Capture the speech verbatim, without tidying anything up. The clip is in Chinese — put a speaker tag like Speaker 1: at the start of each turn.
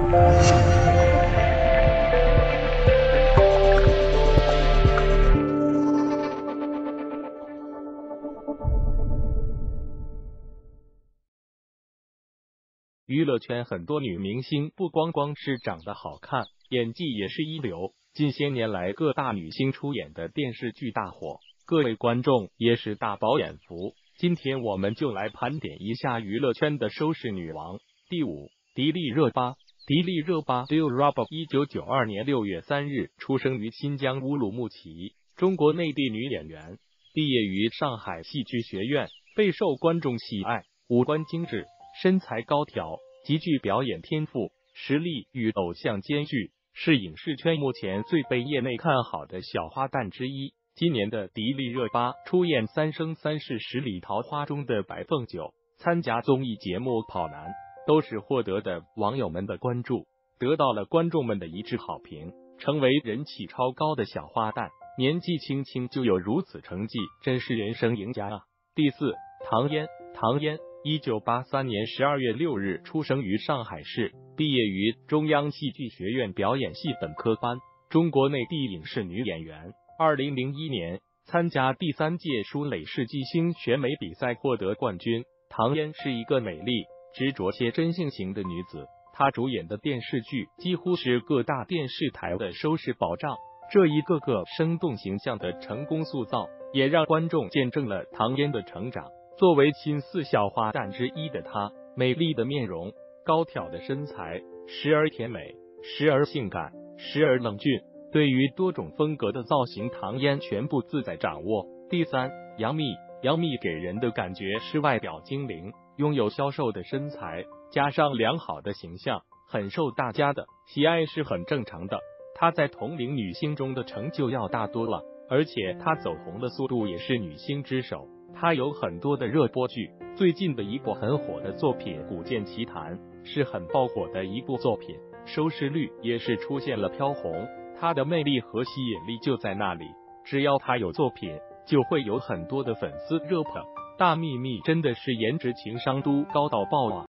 Speaker 1: 娱乐圈很多女明星不光光是长得好看，演技也是一流。近些年来，各大女星出演的电视剧大火，各位观众也是大饱眼福。今天我们就来盘点一下娱乐圈的收视女王。第五，迪丽热巴。迪丽热巴 Dilraba 一九九二年六月三日出生于新疆乌鲁木齐，中国内地女演员，毕业于上海戏剧学院，备受观众喜爱，五官精致，身材高挑，极具表演天赋，实力与偶像兼具，是影视圈目前最被业内看好的小花旦之一。今年的迪丽热巴出演《三生三世十里桃花》中的白凤九，参加综艺节目《跑男》，都是获得的网友们的关注，得到了观众们的一致好评，成为人气超高的小花旦。年纪轻轻就有如此成绩，真是人生赢家啊！第四，唐嫣。唐嫣一九八三年十二月六日出生于上海市，毕业于中央戏剧学院表演系本科班，中国内地影视女演员。二零零一年参加第三届舒蕾世纪星选美比赛，获得冠军。唐嫣是一个美丽、执着且真性情的女子，她主演的电视剧几乎是各大电视台的收视保障。这一个个生动形象的成功塑造，也让观众见证了唐嫣的成长。作为新四小花旦之一的她，美丽的面容，高挑的身材，时而甜美，时而性感，时而冷峻，对于多种风格的造型，唐嫣全部自在掌握。第三，杨幂。杨幂给人的感觉是外表精灵，拥有消瘦的身材，加上良好的形象，很受大家的喜爱是很正常的。她在同龄女星中的成就要大多了，而且她走红的速度也是女星之首。她有很多的热播剧，最近的一部很火的作品《古剑奇谭》是很爆火的一部作品，收视率也是出现了飘红。她的魅力和吸引力就在那里，只要她有作品，就会有很多的粉丝热捧。大幂幂真的是颜值情商都高到爆啊！